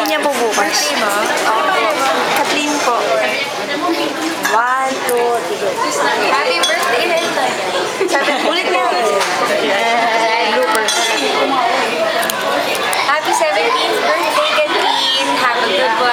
niya po bukas. Birthday mo? Kathleen po. 1, 2, 3. Happy birthday, Lenta. Ulit niya. Bloopers. Happy 17th birthday, Kathleen. Have a good